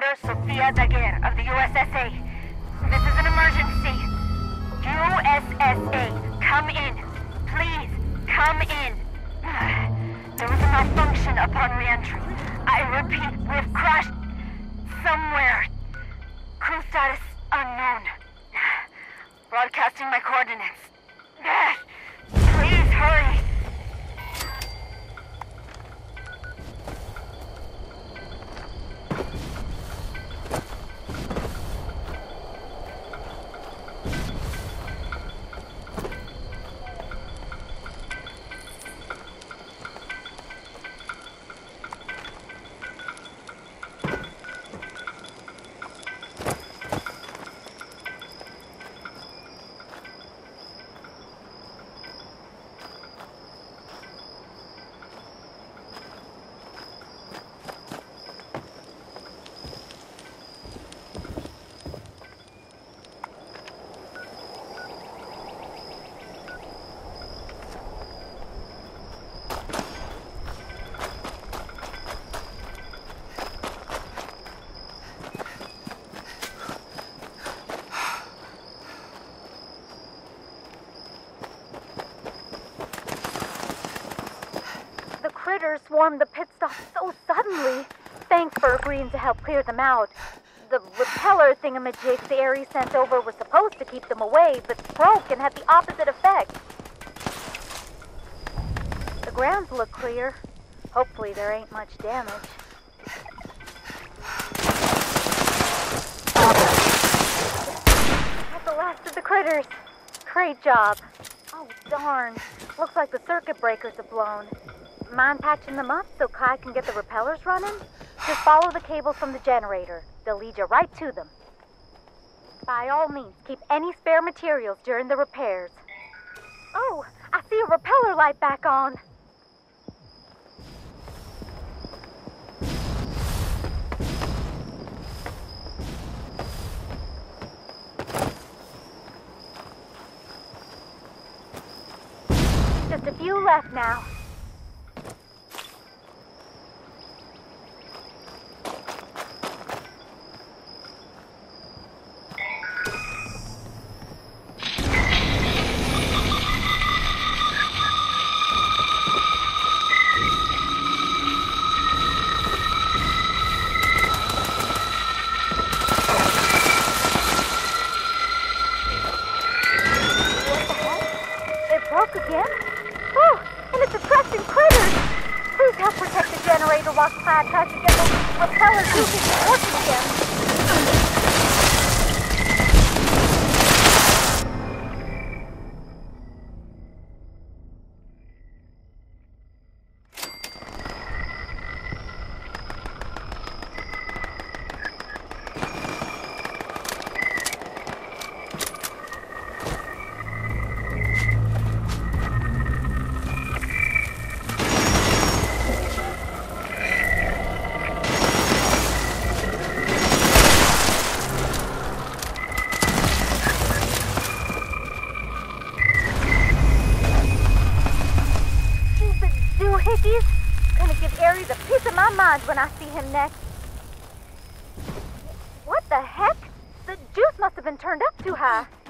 Commander Sofia Daguerre of the USSA. This is an emergency. USSA, come in. Please, come in. There was a malfunction upon re-entry. I repeat, we've crashed somewhere. Crew status unknown. Broadcasting my coordinates. Please hurry. Swarmed the pit stop so suddenly. Thanks for agreeing to help clear them out. The repeller thingamajig the Ares sent over was supposed to keep them away, but broke and had the opposite effect. The grounds look clear. Hopefully there ain't much damage. That's the last of the critters. Great job. Oh, darn. Looks like the circuit breakers have blown. Mind patching them up so Kai can get the repellers running? Just follow the cables from the generator. They'll lead you right to them. By all means, keep any spare materials during the repairs. Oh, I see a repeller light back on. Just a few left now. Try to get the repellers moving and working again. When I see him next. What the heck? The juice must have been turned up too high.